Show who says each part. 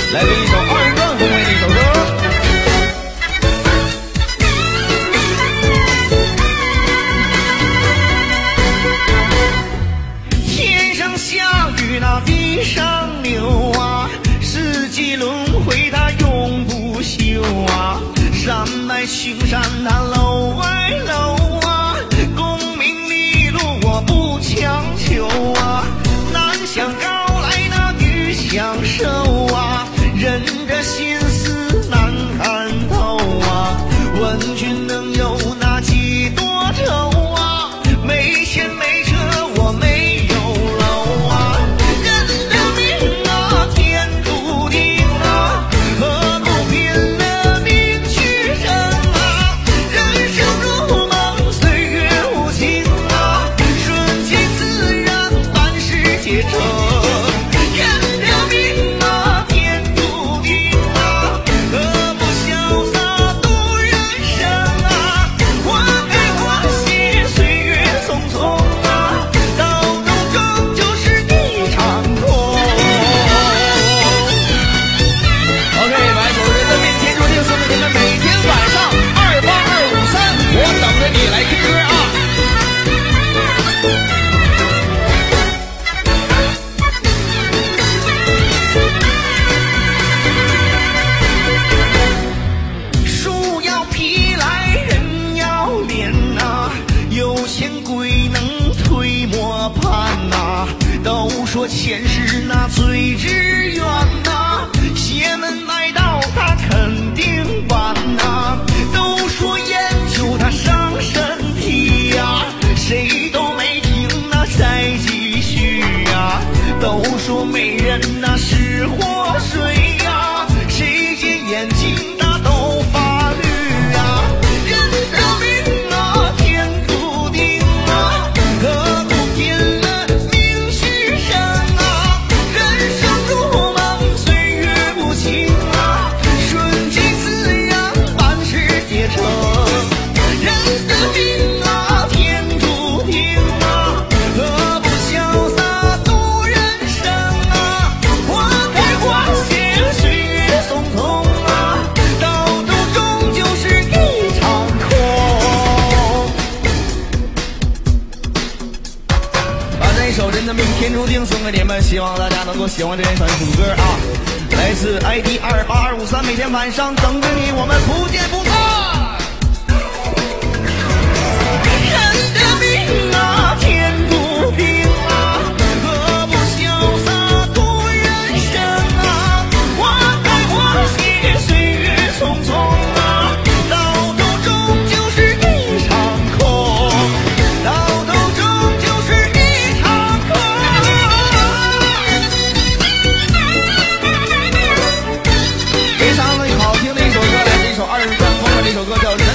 Speaker 1: 来自一首二段风味的一首歌。天上下雨那地上流啊，四季轮回它永不休啊，山脉青山它楼外楼啊，功名利禄我不强求啊，男想高来那女想瘦啊，人的心思难看透啊，问君能有那几多愁啊，没钱没车我没有楼啊，人的命啊天注定啊，何苦拼了命去争啊，人生如梦岁月无情啊，顺其自然万事皆成，人的命啊天注定啊，何不潇洒度人生啊，花开花谢岁月匆匆啊，到头终究是一场空。OK， 把首人的命天注定送给你们，每天晚上28253，我等着你来 K 歌啊！树要劈来人要脸呐，有钱鬼能推磨盘呐，都说钱是那最之源呐，邪门歪道它肯定完呐，都说烟酒它伤身体呀，谁都没听那再继续呀，都说美人那是祸水呀，谁见眼睛那都发绿啊，人的命啊天注定啊，何苦拼了命去争啊，人生如梦岁月无情啊，顺其自然万事皆成，人的命啊天注定啊，何不潇洒度人生啊，花开花谢岁月匆匆啊，到头终究是一场空。把这一首人的命天注定送给你们，希望大家能够喜欢这一首歌啊，来自 ID 28253，每天晚上等着你，我们不见不散。人的命啊天注定啊，何不潇洒度人生啊，花开花谢岁月匆匆啊，到头终究是一场空，到头终究是一场空。非常的好听的一首歌，来自一首二人转风的这首歌叫